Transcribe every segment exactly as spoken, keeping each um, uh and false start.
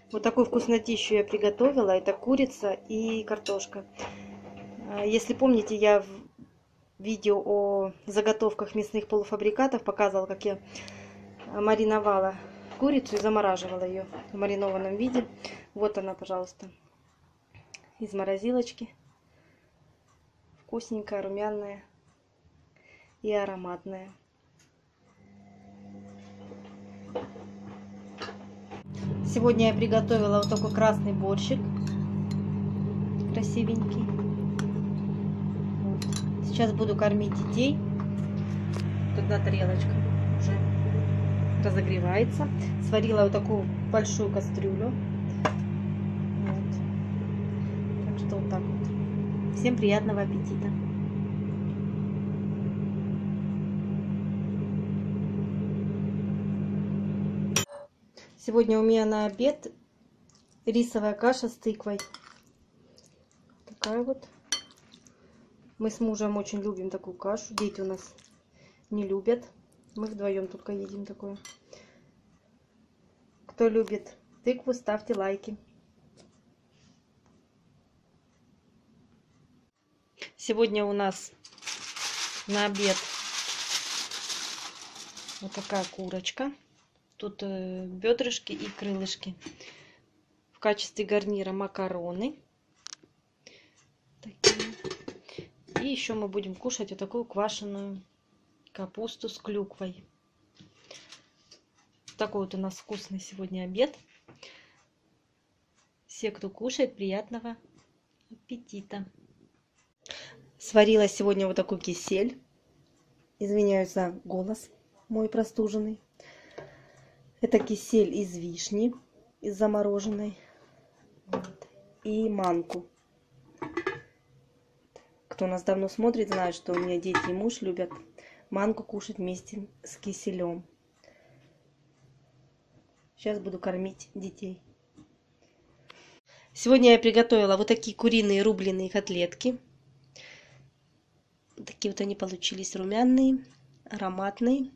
Вот такую вкуснотищу я приготовила. Это курица и картошка. Если помните, я в видео о заготовках мясных полуфабрикатов показывала, как я мариновала курицу и замораживала ее в маринованном виде. Вот она, пожалуйста, из морозилочки. Вкусненькая, румяная и ароматная. Сегодня я приготовила вот такой красный борщик. Красивенький. Вот. Сейчас буду кормить детей. Тут на тарелочке уже разогревается. Сварила вот такую большую кастрюлю. Вот. Так что вот так вот. Всем приятного аппетита. Сегодня у меня на обед рисовая каша с тыквой. Такая вот. Мы с мужем очень любим такую кашу. Дети у нас не любят. Мы вдвоем только едим такое. Кто любит тыкву, ставьте лайки. Сегодня у нас на обед вот такая курочка. Тут бедрышки и крылышки. В качестве гарнира макароны. Такие. И еще мы будем кушать вот такую квашеную капусту с клюквой. Такой вот у нас вкусный сегодня обед. Все, кто кушает, приятного аппетита. Сварила сегодня вот такой кисель. Извиняюсь за голос мой простуженный. Это кисель из вишни, из замороженной. Вот. И манку. Кто нас давно смотрит, знает, что у меня дети и муж любят манку кушать вместе с киселем. Сейчас буду кормить детей. Сегодня я приготовила вот такие куриные рубленые котлетки. Такие вот они получились румяные, ароматные.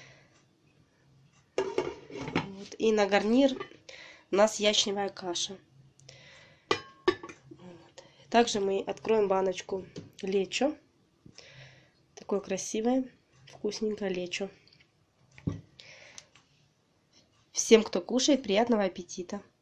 Вот. И на гарнир у нас ячневая каша. Вот. Также мы откроем баночку лечо. Такое красивое, вкусненькое лечо. Всем, кто кушает, приятного аппетита!